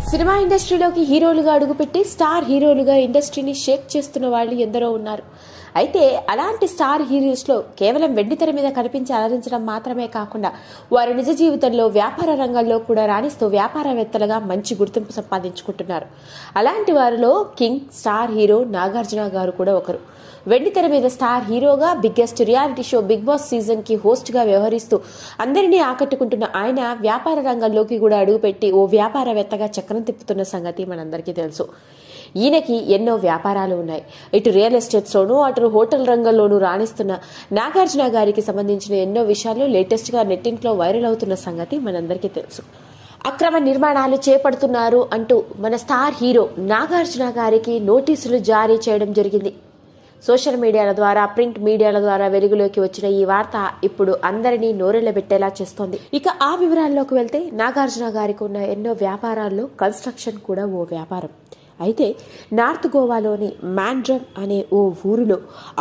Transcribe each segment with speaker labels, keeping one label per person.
Speaker 1: Cinema ఇండస్ట్రీలోకి హీరోలుగా అడుగుపెట్టి స్టార్ హీరోలుగా ఇండస్ట్రీని షేక్ చేస్తున్న వాళ్ళు ఎందరో ఉన్నారు. అయితే అలాంటి స్టార్ హీరోస్లో కేవలం వెండితెర మీద కనిపించి అలరించడం మాత్రమే కాకుండా వారి నిజ జీవితంలో వ్యాపార రంగంలో కూడా రాణిస్తూ వ్యాపారవేత్తలుగా మంచి గుర్తింపు సంపాదించుకుంటున్నారు. అలాంటి వారిలో కింగ్ స్టార్ హీరో నాగార్జున గారు కూడా ఒకరు. వెండితెర మీద స్టార్ హీరోగా biggest reality show Big Boss season కి హోస్ట్ గా వ్యవహరిస్తూ అందరినీ ఆకట్టుకుంటున్న ఆయన వ్యాపార రంగంలోకి కూడా అడుగుపెట్టి ఓ వ్యాపారవేత్తగా చక్రం తిప్పుతున్న సంగతి మనందరికీ తెలుసు. ఈయనకి ఎన్నో వ్యాపారాలు ఉన్నాయి. ఇటు రియల్ ఎస్టేట్స్లోనూ అటు హోటల్ రంగంలోనూ రాణిస్తున్న నాగార్జున గారికి సంబంధించిన ఎన్నో విషయాలు లేటెస్ట్ గా నెట్టింట్లో వైరల్ అవుతున్న సంగతి మనందరికీ తెలుసు. అక్రమ నిర్మాణాలు చేపడుతున్నారు అంటూ మన స్టార్ హీరో నాగార్జున గారికి నోటీసులు జారీ చేయడం జరిగింది. సోషల్ మీడియాల ద్వారా, ప్రింట్ మీడియాల ద్వారా వెలుగులోకి వచ్చిన ఈ వార్త ఇప్పుడు అందరినీ నోరెళ్లబెట్టేలా చేస్తోంది. ఇక ఆ వివరాల్లోకి వెళ్తే నాగార్జున గారికి ఉన్న ఎన్నో వ్యాపారాల్లో కన్స్ట్రక్షన్ కూడా ఓ వ్యాపారం. అయితే నార్త్ గోవాలోని మ్యాండ్రమ్ అనే ఓ ఊరిలో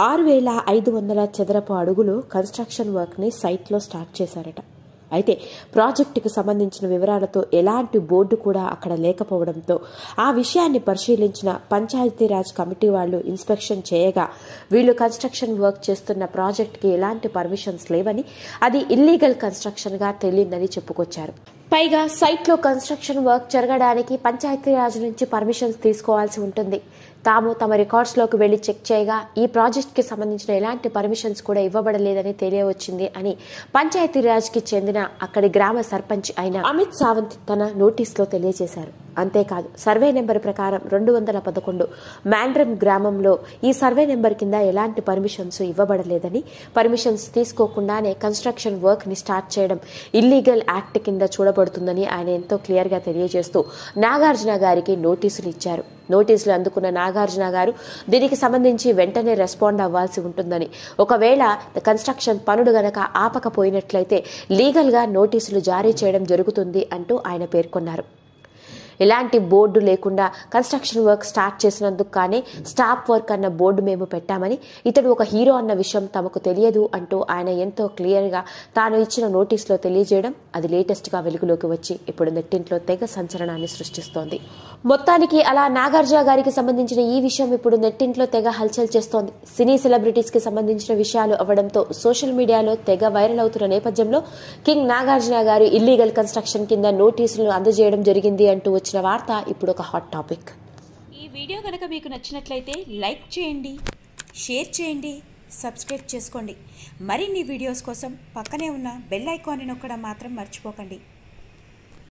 Speaker 1: 6,500 చదరపు అడుగులు కన్స్ట్రక్షన్ వర్క్ని సైట్లో స్టార్ట్ చేశారట. అయితే ప్రాజెక్టుకు సంబంధించిన వివరాలతో ఎలాంటి బోర్డు కూడా అక్కడ లేకపోవడంతో ఆ విషయాన్ని పరిశీలించిన పంచాయతీరాజ్ కమిటీ వాళ్ళు ఇన్స్పెక్షన్ చేయగా వీళ్ళు కన్స్ట్రక్షన్ వర్క్ చేస్తున్న ప్రాజెక్టుకి ఎలాంటి పర్మిషన్స్ లేవని, అది ఇల్లీగల్ కన్స్ట్రక్షన్గా తేలిందని చెప్పుకొచ్చారు. పైగా సైట్లో కన్స్ట్రక్షన్ వర్క్ జరగడానికి పంచాయతీరాజ్ నుంచి పర్మిషన్స్ తీసుకోవాల్సి ఉంటుంది. తాము తమ రికార్డ్స్లోకి వెళ్లి చెక్ చేయగా ఈ ప్రాజెక్ట్కి సంబంధించిన ఎలాంటి పర్మిషన్స్ కూడా ఇవ్వబడలేదని తెలియవచ్చింది అని పంచాయతీరాజ్కి చెందిన అక్కడి గ్రామ సర్పంచ్ అయిన అమిత్ సావంత్ తన నోటీసులో తెలియజేశారు. అంతేకాదు, సర్వే నెంబర్ ప్రకారం 211 మ్యాండ్రమ్ గ్రామంలో ఈ సర్వే నెంబర్ కింద ఎలాంటి పర్మిషన్స్ ఇవ్వబడలేదని, పర్మిషన్స్ తీసుకోకుండానే కన్స్ట్రక్షన్ వర్క్ ని స్టార్ట్ చేయడం ఇల్లీగల్ యాక్ట్ కింద చూడబడుతుందని ఆయన ఎంతో క్లియర్ గా తెలియజేస్తూ నాగార్జున గారికి నోటీసులు ఇచ్చారు. నోటీసులు అందుకున్న నాగార్జున గారు దీనికి సంబంధించి వెంటనే రెస్పాండ్ అవ్వాల్సి ఉంటుందని, ఒకవేళ కన్స్ట్రక్షన్ పనులు గనక ఆపకపోయినట్లయితే లీగల్ గా నోటీసులు జారీ చేయడం జరుగుతుంది అంటూ ఆయన పేర్కొన్నారు. ఎలాంటి బోర్డు లేకుండా కన్స్ట్రక్షన్ వర్క్ స్టార్ట్ చేసినందుకు కానీ స్టాప్ వర్క్ అన్న బోర్డు మేము పెట్టామని, ఇతడు ఒక హీరో అన్న విషయం తమకు తెలియదు అంటూ ఆయన ఎంతో క్లియర్గా తాను ఇచ్చిన నోటీసులో తెలియజేయడం అది లేటెస్ట్గా వెలుగులోకి వచ్చి ఇప్పుడు నెట్టింట్లో తెగ సంచలనాన్ని సృష్టిస్తోంది. మొత్తానికి అలా నాగార్జున గారికి సంబంధించిన ఈ విషయం ఇప్పుడు నెట్టింట్లో తెగ హల్చల్ చేస్తోంది. సినీ సెలబ్రిటీస్ కి సంబంధించిన విషయాలు అవ్వడంతో సోషల్ మీడియాలో తెగ వైరల్ అవుతున్న నేపథ్యంలో కింగ్ నాగార్జున గారు ఇల్లీగల్ కన్స్ట్రక్షన్ కింద నోటీసులను అందజేయడం జరిగింది అంటూ వచ్చిన వార్త ఇప్పుడు ఒక హాట్ టాపిక్.
Speaker 2: ఈ వీడియో కనుక మీకు నచ్చినట్లయితే లైక్ చేయండి, షేర్ చేయండి, సబ్స్క్రైబ్ చేసుకోండి. మరిన్ని వీడియోస్ కోసం పక్కనే ఉన్న బెల్ ఐకాన్ని నొక్కడం మాత్రం మర్చిపోకండి.